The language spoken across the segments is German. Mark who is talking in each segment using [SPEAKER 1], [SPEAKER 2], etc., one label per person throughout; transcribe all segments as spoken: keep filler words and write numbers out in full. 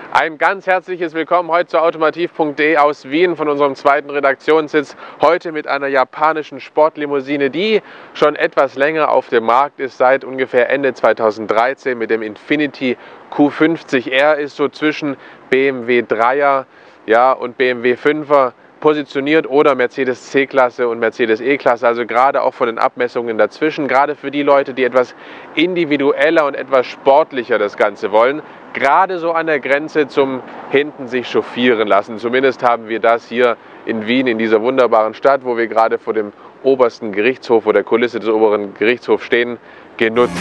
[SPEAKER 1] Ein ganz herzliches Willkommen heute zu automotiv punkt de aus Wien von unserem zweiten Redaktionssitz. Heute mit einer japanischen Sportlimousine, die schon etwas länger auf dem Markt ist, seit ungefähr Ende zweitausenddreizehn mit dem Infiniti Q fünfzig R, ist so zwischen B M W Dreier ja, und B M W Fünfer positioniert oder Mercedes C-Klasse und Mercedes E-Klasse, also gerade auch von den Abmessungen dazwischen, gerade für die Leute, die etwas individueller und etwas sportlicher das Ganze wollen, gerade so an der Grenze zum hinten sich chauffieren lassen. Zumindest haben wir das hier in Wien, in dieser wunderbaren Stadt, wo wir gerade vor dem obersten Gerichtshof oder der Kulisse des oberen Gerichtshofs stehen, genutzt.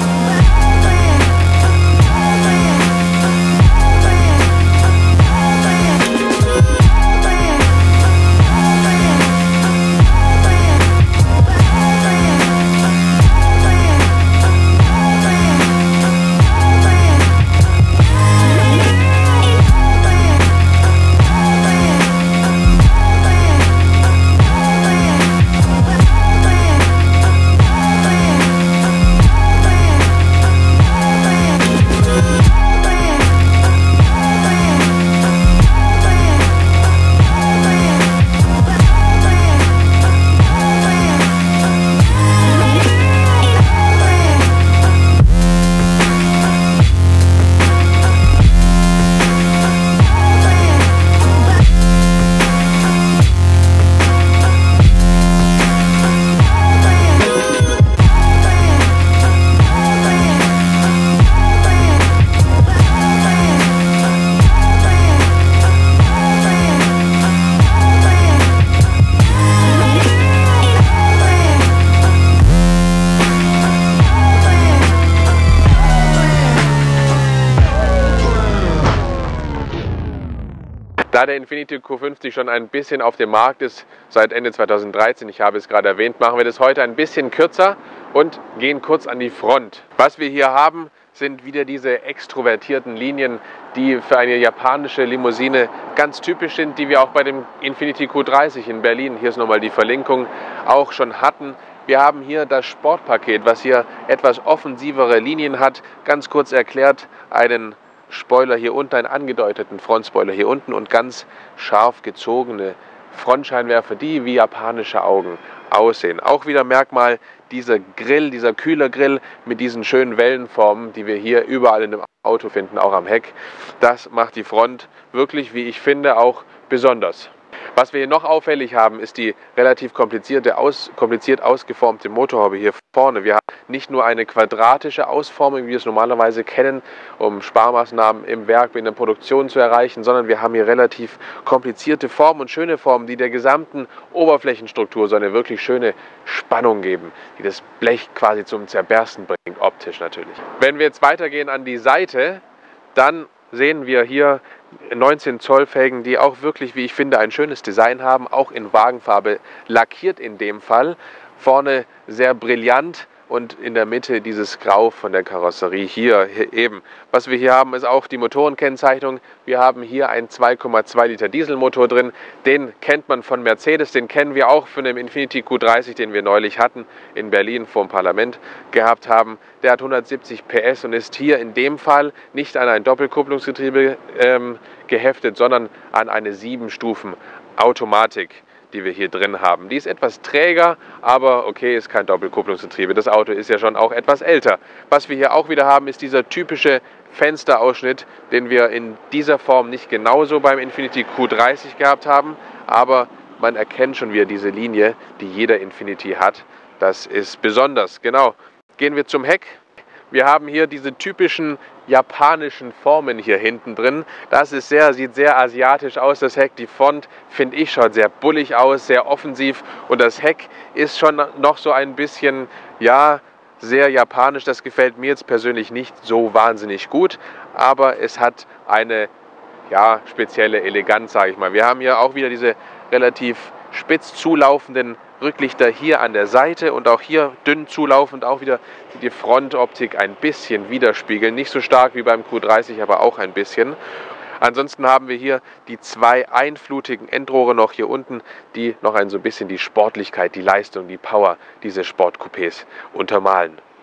[SPEAKER 1] Da der Infiniti Q fünfzig schon ein bisschen auf dem Markt ist, seit Ende zweitausenddreizehn, ich habe es gerade erwähnt, machen wir das heute ein bisschen kürzer und gehen kurz an die Front. Was wir hier haben, sind wieder diese extrovertierten Linien, die für eine japanische Limousine ganz typisch sind, die wir auch bei dem Infiniti Q dreißig in Berlin, hier ist nochmal die Verlinkung, auch schon hatten. Wir haben hier das Sportpaket, was hier etwas offensivere Linien hat. Ganz kurz erklärt, einen Spoiler hier unten, einen angedeuteten Frontspoiler hier unten und ganz scharf gezogene Frontscheinwerfer, die wie japanische Augen aussehen. Auch wieder Merkmal dieser Grill, dieser Kühlergrill mit diesen schönen Wellenformen, die wir hier überall in dem Auto finden, auch am Heck. Das macht die Front wirklich, wie ich finde, auch besonders. Was wir hier noch auffällig haben, ist die relativ komplizierte, aus, kompliziert ausgeformte Motorhaube hier vorne. Wir haben nicht nur eine quadratische Ausformung, wie wir es normalerweise kennen, um Sparmaßnahmen im Werk, in der Produktion zu erreichen, sondern wir haben hier relativ komplizierte Formen und schöne Formen, die der gesamten Oberflächenstruktur so eine wirklich schöne Spannung geben, die das Blech quasi zum Zerbersten bringt, optisch natürlich. Wenn wir jetzt weitergehen an die Seite, dann sehen wir hier neunzehn Zoll Felgen, die auch wirklich, wie ich finde, ein schönes Design haben, auch in Wagenfarbe lackiert in dem Fall. Vorne sehr brillant und in der Mitte dieses Grau von der Karosserie hier, hier eben. Was wir hier haben, ist auch die Motorenkennzeichnung. Wir haben hier einen zwei Komma zwei Liter Dieselmotor drin. Den kennt man von Mercedes, den kennen wir auch von dem Infiniti Q dreißig, den wir neulich hatten, in Berlin vor dem Parlament gehabt haben. Der hat hundertsiebzig P S und ist hier in dem Fall nicht an ein Doppelkupplungsgetriebe ähm, geheftet, sondern an eine sieben Stufen Automatik, die wir hier drin haben. Die ist etwas träger, aber okay, ist kein Doppelkupplungsgetriebe. Das Auto ist ja schon auch etwas älter. Was wir hier auch wieder haben, ist dieser typische Fensterausschnitt, den wir in dieser Form nicht genauso beim Infiniti Q dreißig gehabt haben, aber man erkennt schon wieder diese Linie, die jeder Infiniti hat. Das ist besonders. Genau. Gehen wir zum Heck. Wir haben hier diese typischen japanischen Formen hier hinten drin. Das ist sehr, sieht sehr asiatisch aus, das Heck. Die Front, finde ich, schaut sehr bullig aus, sehr offensiv. Und das Heck ist schon noch so ein bisschen, ja, sehr japanisch. Das gefällt mir jetzt persönlich nicht so wahnsinnig gut. Aber es hat eine, ja, spezielle Eleganz, sage ich mal. Wir haben hier auch wieder diese relativ spitz zulaufenden Rücklichter hier an der Seite und auch hier dünn zulaufend, auch wieder die Frontoptik ein bisschen widerspiegeln. Nicht so stark wie beim Q dreißig, aber auch ein bisschen. Ansonsten haben wir hier die zwei einflutigen Endrohre noch hier unten, die noch ein so ein bisschen die Sportlichkeit, die Leistung, die Power dieses Sportcoupés untermalen.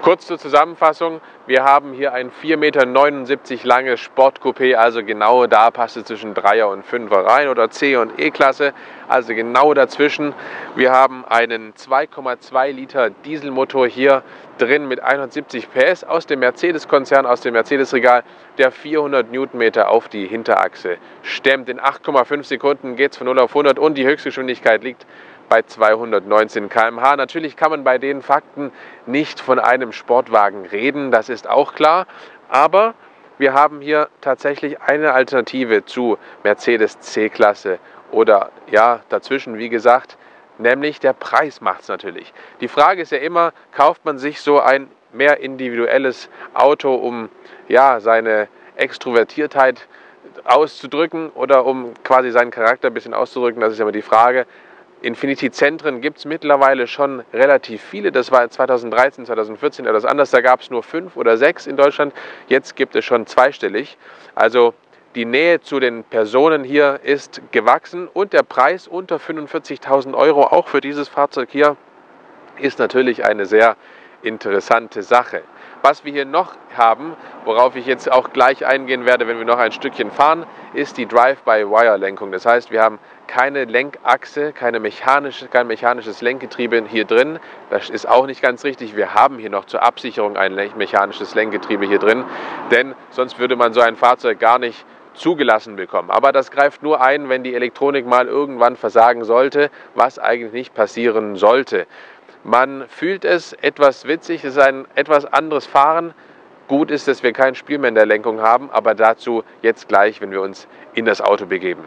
[SPEAKER 1] Kurz zur Zusammenfassung, wir haben hier ein vier Meter neunundsiebzig langes Sportcoupé, also genau da passt es zwischen Dreier und Fünfer rein oder C- und E-Klasse, also genau dazwischen. Wir haben einen zwei Komma zwei Liter Dieselmotor hier drin mit hundertsiebzig P S aus dem Mercedes-Konzern, aus dem Mercedes-Regal, der vierhundert Newtonmeter auf die Hinterachse stemmt. In acht Komma fünf Sekunden geht es von null auf hundert und die Höchstgeschwindigkeit liegt bei zweihundertneunzehn Kilometer pro Stunde. Natürlich kann man bei den Fakten nicht von einem Sportwagen reden, das ist auch klar, aber wir haben hier tatsächlich eine Alternative zu Mercedes C-Klasse oder ja, dazwischen, wie gesagt, nämlich der Preis macht es natürlich. Die Frage ist ja immer, kauft man sich so ein mehr individuelles Auto, um ja, seine Extrovertiertheit auszudrücken oder um quasi seinen Charakter ein bisschen auszudrücken, das ist immer die Frage. Infiniti-Zentren gibt es mittlerweile schon relativ viele. Das war zweitausenddreizehn, zweitausendvierzehn etwas anders. Da gab es nur fünf oder sechs in Deutschland. Jetzt gibt es schon zweistellig. Also die Nähe zu den Personen hier ist gewachsen und der Preis unter fünfundvierzigtausend Euro auch für dieses Fahrzeug hier ist natürlich eine sehr interessante Sache. Was wir hier noch haben, worauf ich jetzt auch gleich eingehen werde, wenn wir noch ein Stückchen fahren, ist die Drive-by-Wire-Lenkung. Das heißt, wir haben keine Lenkachse, keine mechanische, kein mechanisches Lenkgetriebe hier drin. Das ist auch nicht ganz richtig. Wir haben hier noch zur Absicherung ein mechanisches Lenkgetriebe hier drin, denn sonst würde man so ein Fahrzeug gar nicht zugelassen bekommen. Aber das greift nur ein, wenn die Elektronik mal irgendwann versagen sollte, was eigentlich nicht passieren sollte. Man fühlt es etwas witzig, es ist ein etwas anderes Fahren. Gut ist, dass wir kein Spiel mehr in der Lenkung haben, aber dazu jetzt gleich, wenn wir uns in das Auto begeben.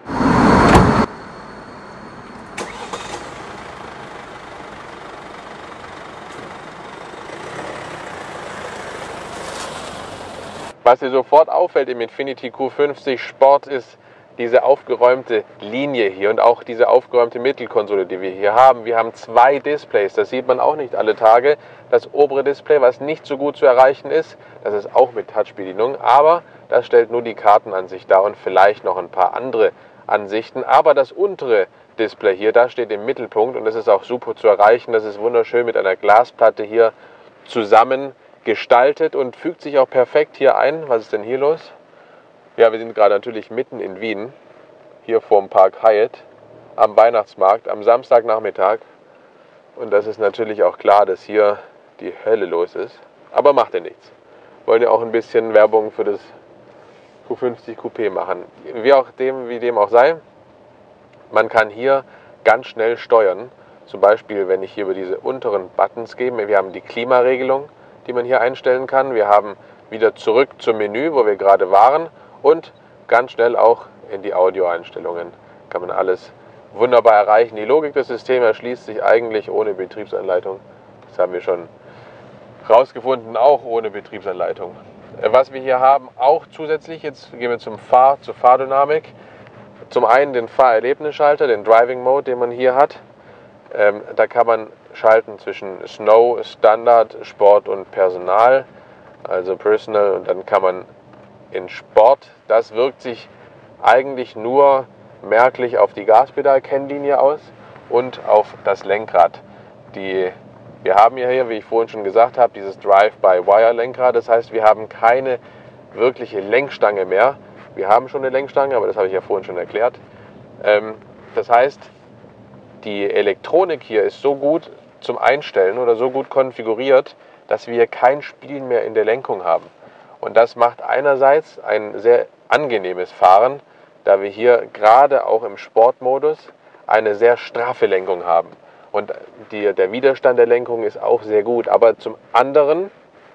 [SPEAKER 1] Was dir sofort auffällt im Infiniti Q fünfzig Sport ist diese aufgeräumte Linie hier und auch diese aufgeräumte Mittelkonsole, die wir hier haben. Wir haben zwei Displays, das sieht man auch nicht alle Tage. Das obere Display, was nicht so gut zu erreichen ist, das ist auch mit Touchbedienung, aber das stellt nur die Kartenansicht dar und vielleicht noch ein paar andere Ansichten. Aber das untere Display hier, da steht im Mittelpunkt und das ist auch super zu erreichen. Das ist wunderschön mit einer Glasplatte hier zusammen gestaltet und fügt sich auch perfekt hier ein. Was ist denn hier los? Ja, wir sind gerade natürlich mitten in Wien, hier vorm Park Hyatt, am Weihnachtsmarkt, am Samstagnachmittag. Und das ist natürlich auch klar, dass hier die Hölle los ist. Aber macht ja nichts. Wollen ja auch ein bisschen Werbung für das Q fünfzig Coupé machen. Wie, auch dem, wie dem auch sei, man kann hier ganz schnell steuern. Zum Beispiel, wenn ich hier über diese unteren Buttons gehe. Wir haben die Klimaregelung, die man hier einstellen kann. Wir haben wieder zurück zum Menü, wo wir gerade waren. Und ganz schnell auch in die Audioeinstellungen kann man alles wunderbar erreichen. Die Logik des Systems erschließt sich eigentlich ohne Betriebsanleitung. Das haben wir schon rausgefunden, auch ohne Betriebsanleitung. Was wir hier haben, auch zusätzlich, jetzt gehen wir zum Fahr, zur Fahrdynamik. Zum einen den Fahrerlebnisschalter, den Driving Mode, den man hier hat. Ähm, da kann man schalten zwischen Snow, Standard, Sport und Personal, also Personal, und dann kann man in Sport, das wirkt sich eigentlich nur merklich auf die Gaspedal-Kennlinie aus und auf das Lenkrad. Die, wir haben hier, wie ich vorhin schon gesagt habe, dieses Drive-by-Wire-Lenkrad. Das heißt, wir haben keine wirkliche Lenkstange mehr. Wir haben schon eine Lenkstange, aber das habe ich ja vorhin schon erklärt. Ähm, das heißt, die Elektronik hier ist so gut zum Einstellen oder so gut konfiguriert, dass wir kein Spiel mehr in der Lenkung haben. Und das macht einerseits ein sehr angenehmes Fahren, da wir hier gerade auch im Sportmodus eine sehr straffe Lenkung haben. Und die, der Widerstand der Lenkung ist auch sehr gut. Aber zum anderen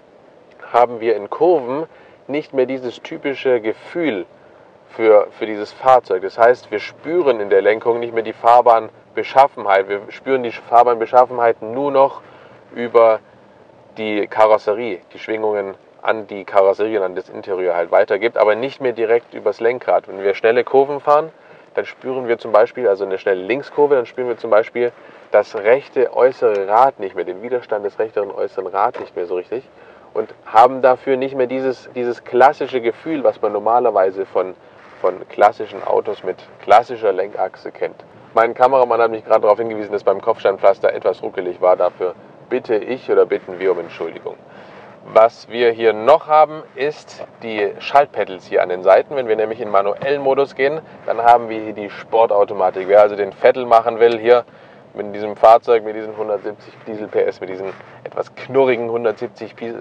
[SPEAKER 1] haben wir in Kurven nicht mehr dieses typische Gefühl für, für dieses Fahrzeug. Das heißt, wir spüren in der Lenkung nicht mehr die Fahrbahnbeschaffenheit. Wir spüren die Fahrbahnbeschaffenheit nur noch über die Karosserie, die Schwingungen an die Karosserie und an das Interieur halt weitergibt, aber nicht mehr direkt übers Lenkrad. Wenn wir schnelle Kurven fahren, dann spüren wir zum Beispiel, also eine schnelle Linkskurve, dann spüren wir zum Beispiel das rechte äußere Rad nicht mehr, den Widerstand des rechteren äußeren Rads nicht mehr so richtig und haben dafür nicht mehr dieses, dieses klassische Gefühl, was man normalerweise von, von klassischen Autos mit klassischer Lenkachse kennt. Mein Kameramann hat mich gerade darauf hingewiesen, dass beim Kopfsteinpflaster etwas ruckelig war. Dafür bitte ich oder bitten wir um Entschuldigung. Was wir hier noch haben, ist die Schaltpedals hier an den Seiten. Wenn wir nämlich in manuellen Modus gehen, dann haben wir hier die Sportautomatik. Wer also den Vettel machen will, hier mit diesem Fahrzeug, mit diesen hundertsiebzig Diesel P S, mit diesen etwas knurrigen hundertsiebzig P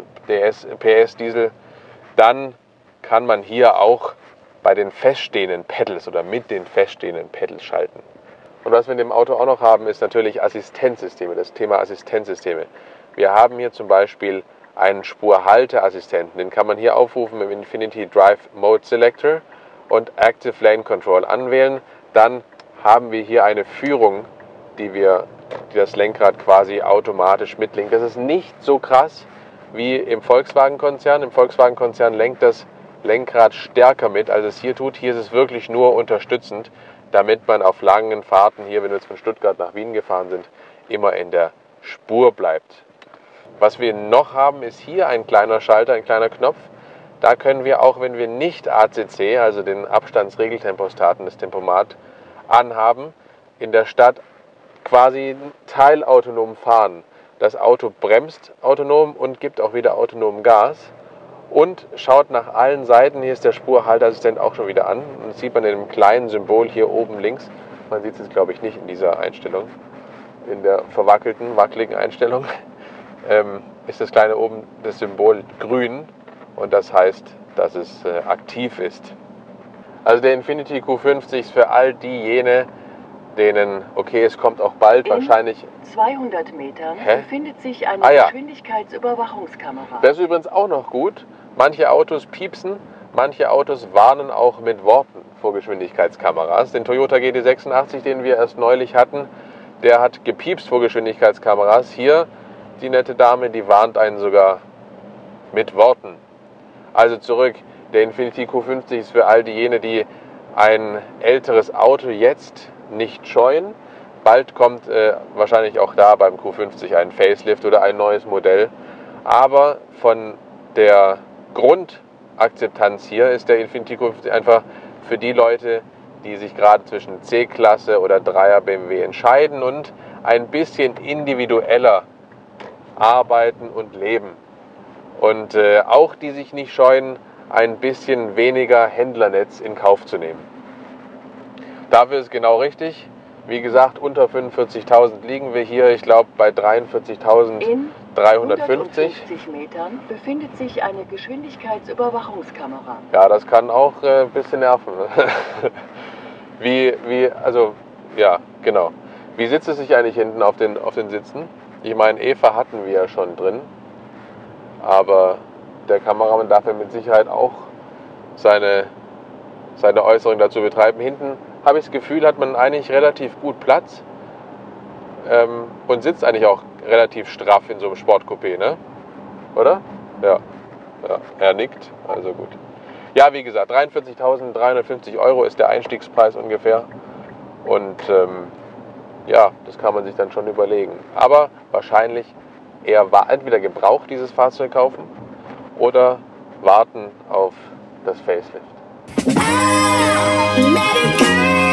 [SPEAKER 1] S Diesel, dann kann man hier auch bei den feststehenden Pedals oder mit den feststehenden Pedals schalten. Und was wir in dem Auto auch noch haben, ist natürlich Assistenzsysteme, das Thema Assistenzsysteme. Wir haben hier zum Beispiel einen Spurhalteassistenten, den kann man hier aufrufen im Infinity Drive Mode Selector und Active Lane Control anwählen. Dann haben wir hier eine Führung, die, wir, die das Lenkrad quasi automatisch mitlenkt. Das ist nicht so krass wie im Volkswagen-Konzern. Im Volkswagen-Konzern lenkt das Lenkrad stärker mit, als es hier tut. Hier ist es wirklich nur unterstützend, damit man auf langen Fahrten, hier, wenn wir jetzt von Stuttgart nach Wien gefahren sind, immer in der Spur bleibt. Was wir noch haben, ist hier ein kleiner Schalter, ein kleiner Knopf. Da können wir auch, wenn wir nicht A C C, also den Abstandsregeltempostaten, das Tempomat, anhaben, in der Stadt quasi teilautonom fahren. Das Auto bremst autonom und gibt auch wieder autonom Gas und schaut nach allen Seiten. Hier ist der Spurhalteassistent auch schon wieder an. Und das sieht man in dem kleinen Symbol hier oben links. Man sieht es jetzt, glaube ich, nicht in dieser Einstellung, in der verwackelten, wackeligen Einstellung. Ähm, ist das kleine oben das Symbol grün und das heißt, dass es äh, aktiv ist. Also der Infiniti Q fünfzig ist für all diejenigen, denen, okay, es kommt auch bald, in wahrscheinlich
[SPEAKER 2] zweihundert Metern
[SPEAKER 1] Hä?
[SPEAKER 2] befindet sich eine
[SPEAKER 1] ah, ja.
[SPEAKER 2] Geschwindigkeitsüberwachungskamera.
[SPEAKER 1] Das ist übrigens auch noch gut. Manche Autos piepsen, manche Autos warnen auch mit Worten vor Geschwindigkeitskameras. Den Toyota G T sechsundachtzig, den wir erst neulich hatten, der hat gepiepst vor Geschwindigkeitskameras. Hier die nette Dame, die warnt einen sogar mit Worten. Also zurück, der Infiniti Q fünfzig ist für all diejenigen, die ein älteres Auto jetzt nicht scheuen. Bald kommt äh, wahrscheinlich auch da beim Q fünfzig ein Facelift oder ein neues Modell. Aber von der Grundakzeptanz hier ist der Infiniti Q fünfzig einfach für die Leute, die sich gerade zwischen C-Klasse oder Dreier B M W entscheiden und ein bisschen individueller arbeiten und leben. Und äh, auch die sich nicht scheuen, ein bisschen weniger Händlernetz in Kauf zu nehmen. Dafür ist genau richtig. Wie gesagt, unter fünfundvierzigtausend liegen wir hier, ich glaube bei dreiundvierzigtausenddreihundertfünfzig.
[SPEAKER 2] In hundertfünfzig Metern befindet sich eine Geschwindigkeitsüberwachungskamera.
[SPEAKER 1] Ja, das kann auch äh, ein bisschen nerven. wie, wie, also, ja, genau. Wie sitzt es sich eigentlich hinten auf den, auf den Sitzen? Ich meine, Eva hatten wir ja schon drin, aber der Kameramann darf ja mit Sicherheit auch seine, seine Äußerung dazu betreiben. Hinten habe ich das Gefühl, hat man eigentlich relativ gut Platz ähm, und sitzt eigentlich auch relativ straff in so einem Sportcoupé, ne? Oder? Ja. Ja, er nickt, also gut. Ja, wie gesagt, dreiundvierzigtausenddreihundertfünfzig Euro ist der Einstiegspreis ungefähr und ähm, ja, das kann man sich dann schon überlegen. Aber wahrscheinlich eher entweder gebraucht dieses Fahrzeug kaufen oder warten auf das Facelift.